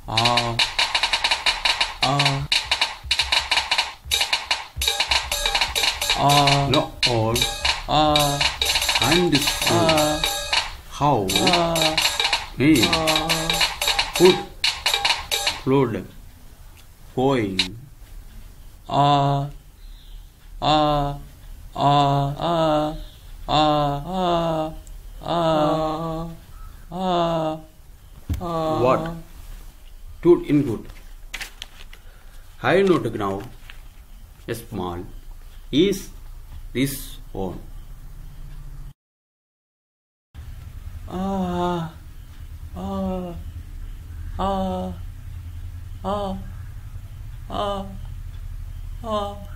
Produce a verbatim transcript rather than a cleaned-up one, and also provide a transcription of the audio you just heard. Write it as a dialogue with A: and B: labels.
A: 아, 아, 아,
B: Not all
A: 아,
B: understood
A: 아,
B: how
A: 아,
B: he
A: 아,
B: could flood going
A: 아, 아, 아, 아, 아, 아, 아, 아, 아,
B: what to include high note ground small is this one
A: 아, 아, 아, 아, 아, 아.